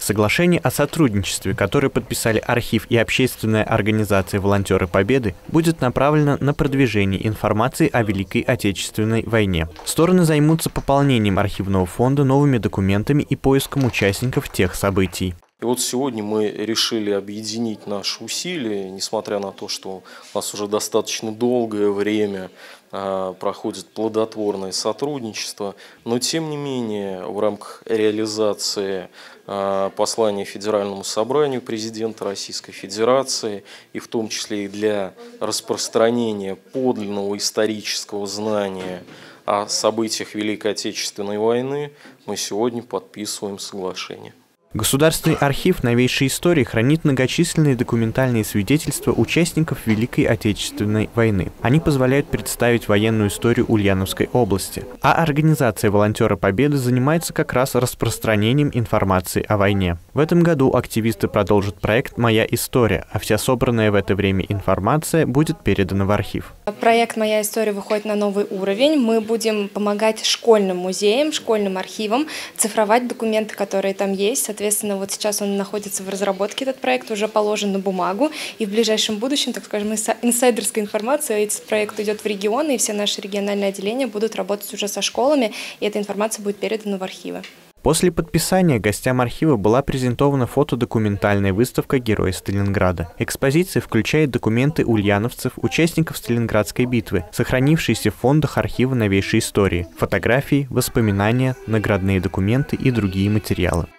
Соглашение о сотрудничестве, которое подписали архив и общественная организация «Волонтеры Победы», будет направлено на продвижение информации о Великой Отечественной войне. Стороны займутся пополнением архивного фонда новыми документами и поиском участников тех событий. И вот сегодня мы решили объединить наши усилия, несмотря на то, что у нас уже достаточно долгое время проходит плодотворное сотрудничество, но тем не менее в рамках реализации послания Федеральному собранию президента Российской Федерации и в том числе и для распространения подлинного исторического знания о событиях Великой Отечественной войны мы сегодня подписываем соглашение. Государственный архив новейшей истории хранит многочисленные документальные свидетельства участников Великой Отечественной войны. Они позволяют представить военную историю Ульяновской области. А организация «Волонтеры Победы» занимается как раз распространением информации о войне. В этом году активисты продолжат проект «Моя история», а вся собранная в это время информация будет передана в архив. Проект «Моя история» выходит на новый уровень. Мы будем помогать школьным музеям, школьным архивам цифровать документы, которые там есть. Соответственно, вот сейчас он находится в разработке, этот проект уже положен на бумагу, и в ближайшем будущем, так скажем, инсайдерская информация, этот проект идет в регионы, и все наши региональные отделения будут работать уже со школами, и эта информация будет передана в архивы. После подписания гостям архива была презентована фотодокументальная выставка «Герои Сталинграда». Экспозиция включает документы ульяновцев, участников Сталинградской битвы, сохранившиеся в фондах архива новейшей истории, фотографии, воспоминания, наградные документы и другие материалы.